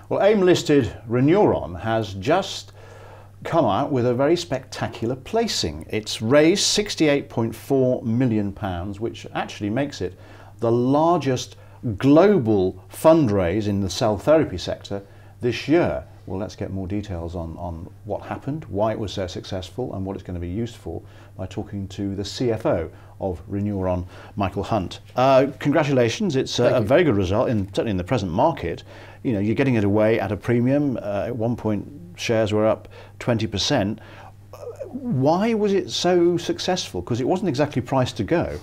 Well, AIM-listed ReNeuron has just come out with a very spectacular placing. It's raised £68.4 million, which actually makes it the largest global fundraise in the cell therapy sector this year. Well, let's get more details on what happened, why it was so successful, and what it's going to be used for by talking to the CFO of ReNeuron, Michael Hunt. Congratulations, it's a very good result, certainly in the present market. You know, you're getting it away at a premium. At one point, shares were up 20%. Why was it so successful? Because it wasn't exactly priced to go.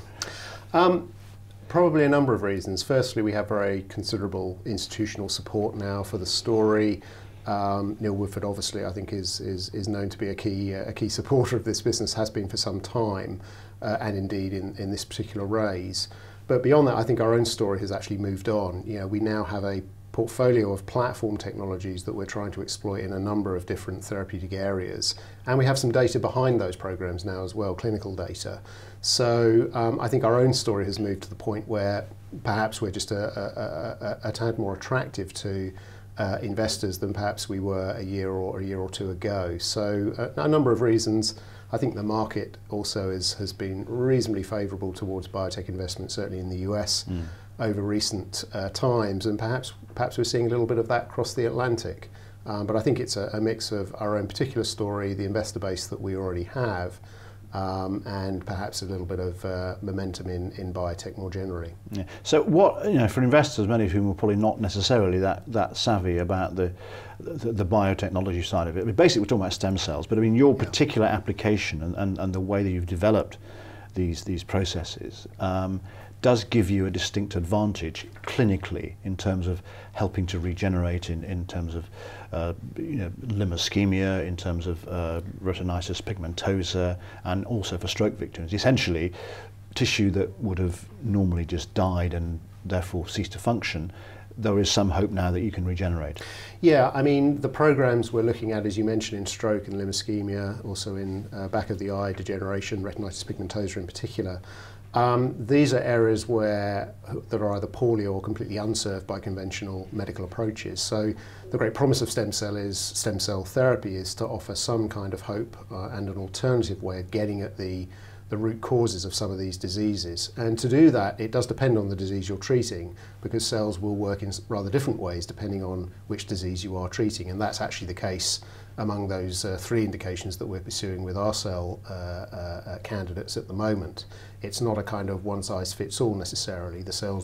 Probably a number of reasons. Firstly, we have very considerable institutional support now for the story. Neil Woodford, obviously, I think is known to be a key supporter of this business, has been for some time, and indeed in this particular raise. But beyond that, I think our own story has actually moved on. You know, we now have a portfolio of platform technologies that we're trying to exploit in a number of different therapeutic areas, and we have some data behind those programs now as well, clinical data. So I think our own story has moved to the point where perhaps we're just a tad more attractive to investors than perhaps we were a year or two ago. So a number of reasons. I think the market also has been reasonably favourable towards biotech investment, certainly in the US, over recent times, and perhaps we're seeing a little bit of that across the Atlantic. But I think it's a mix of our own particular story, the investor base that we already have, and perhaps a little bit of momentum in biotech more generally. Yeah. So what, you know, for investors, many of whom are probably not necessarily that savvy about the biotechnology side of it, I mean, basically we're talking about stem cells, but I mean your particular application and the way that you've developed these processes does give you a distinct advantage clinically in terms of helping to regenerate in terms of you know, limb ischemia, in terms of retinitis pigmentosa, and also for stroke victims. Essentially, tissue that would have normally just died and therefore ceased to function, there is some hope now that you can regenerate. Yeah, I mean, the programs we're looking at, as you mentioned, in stroke and limb ischemia, also in back of the eye degeneration, retinitis pigmentosa in particular, these are areas that are either poorly or completely unserved by conventional medical approaches. So the great promise of stem cell therapy is to offer some kind of hope and an alternative way of getting at the root causes of some of these diseases. And to do that, it does depend on the disease you're treating, because cells will work in rather different ways depending on which disease you are treating. And that's actually the case among those three indications that we're pursuing with our cell candidates at the moment. It's not a kind of one-size-fits-all necessarily. The cells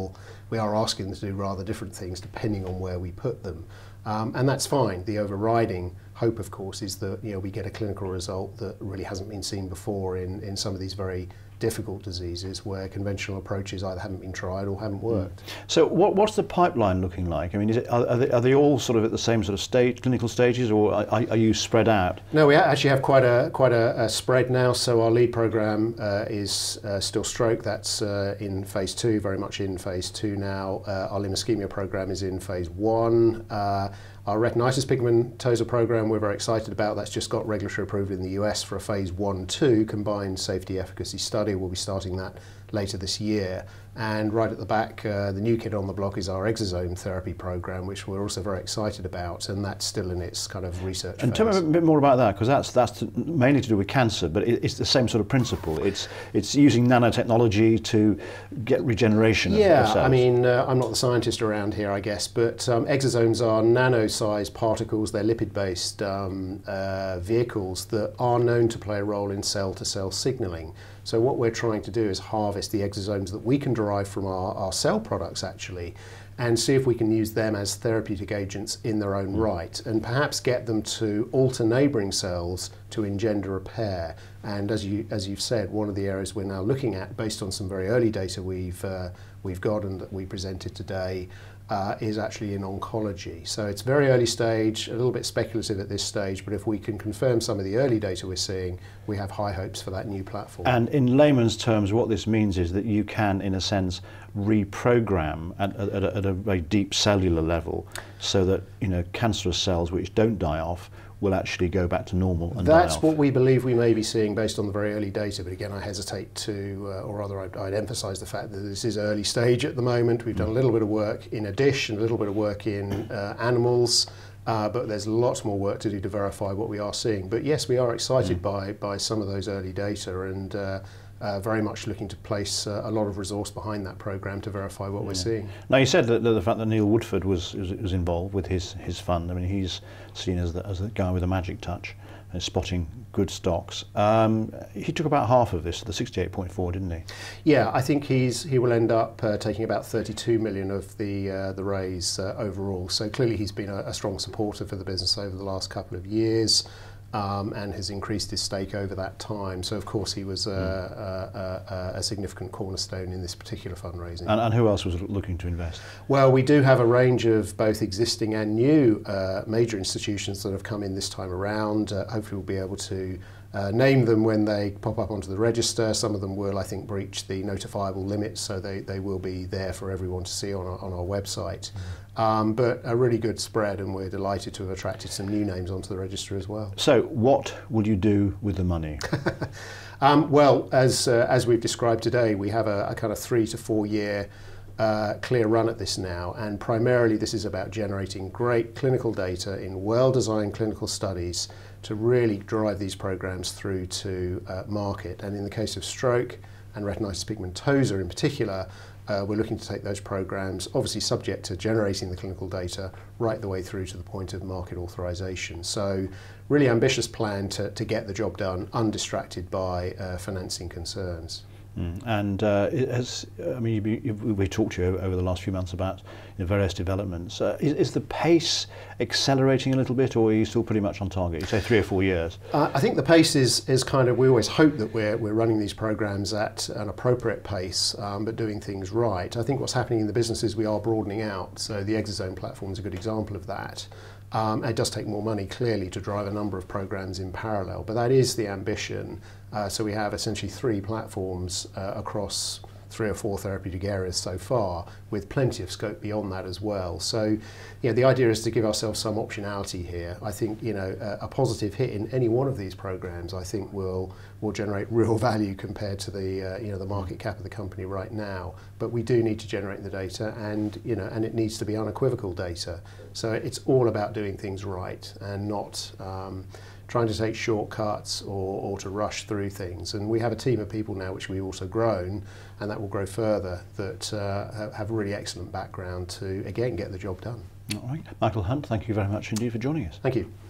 we are asking them to do rather different things depending on where we put them. And that's fine. The overriding hope, of course, is that, you know, we get a clinical result that really hasn't been seen before in some of these very difficult diseases where conventional approaches either haven't been tried or haven't worked. So what's the pipeline looking like? I mean, are they all sort of at the same sort of clinical stages, or are you spread out? No, we actually have quite a spread now. So our lead program is still stroke. That's in phase 2, very much in phase 2 now. Our limb ischemia program is in phase 1. Our retinitis pigmentosa program we're very excited about. That's just got regulatory approval in the US for a phase 1/2 combined safety efficacy study. We'll be starting that later this year. And right at the back, the new kid on the block is our exosome therapy program, which we're also very excited about, and that's still in its kind of research phase. And tell me a bit more about that, because that's mainly to do with cancer, but it's the same sort of principle. It's using nanotechnology to get regeneration of cells. I mean, I'm not the scientist around here, I guess, but exosomes are nano-sized particles. They're lipid-based vehicles that are known to play a role in cell-to-cell signaling. So what we're trying to do is harvest the exosomes that we can derive from our cell products, actually, and see if we can use them as therapeutic agents in their own right, and perhaps get them to alter neighbouring cells to engender repair. And as you've said, one of the areas we're now looking at, based on some very early data we've got and that we presented today, is actually in oncology. So it's very early stage, a little bit speculative at this stage, but if we can confirm some of the early data we're seeing, we have high hopes for that new platform. And in layman's terms, what this means is that you can, in a sense, reprogram at a very deep cellular level, so that, you know, cancerous cells which don't die off will actually go back to normal and That's die off. what we believe we may be seeing based on the very early data, but again I hesitate to, or rather I'd emphasise the fact that this is early stage at the moment. We've done a little bit of work in a dish and a little bit of work in animals, but there's lots more work to do to verify what we are seeing. But yes, we are excited by some of those early data, and very much looking to place a lot of resource behind that program to verify what we're seeing. Now, you said that the fact that Neil Woodford was involved with his fund. I mean, he's seen as the guy with a magic touch and spotting good stocks. He took about half of this, the 68.4, didn't he? Yeah, I think he will end up taking about 32 million of the raise overall. So clearly he's been a strong supporter for the business over the last couple of years. And has increased his stake over that time. So of course he was a significant cornerstone in this particular fundraising. And who else was looking to invest? Well, we do have a range of both existing and new major institutions that have come in this time around. Hopefully we'll be able to name them when they pop up onto the register. Some of them will, I think, breach the notifiable limits, so they will be there for everyone to see on our website. But a really good spread, and we're delighted to have attracted some new names onto the register as well. So what will you do with the money? Well, as we've described today, we have a kind of 3 to 4 year clear run at this now, and primarily this is about generating great clinical data in well-designed clinical studies to really drive these programs through to market. And in the case of stroke and retinitis pigmentosa in particular, we're looking to take those programs, obviously subject to generating the clinical data, right the way through to the point of market authorization. So really ambitious plan to get the job done undistracted by financing concerns. And we talked to you over the last few months about various developments. Is the pace accelerating a little bit, or are you still pretty much on target? You say 3 or 4 years. I think the pace is kind of, we always hope that we're running these programs at an appropriate pace, but doing things right. I think what's happening in the business is we are broadening out. So the exosome platform is a good example of that. It does take more money, clearly, to drive a number of programs in parallel, but that is the ambition. So we have essentially 3 platforms across 3 or 4 therapeutic areas so far, with plenty of scope beyond that as well. So, the idea is to give ourselves some optionality here. I think, a positive hit in any one of these programs, I think, will generate real value compared to the market cap of the company right now. But we do need to generate the data, and and it needs to be unequivocal data. So it's all about doing things right and not trying to take shortcuts or to rush through things. And we have a team of people now, which we've also grown, and that will grow further, that have a really excellent background to, again, get the job done. All right. Michael Hunt, thank you very much indeed for joining us. Thank you.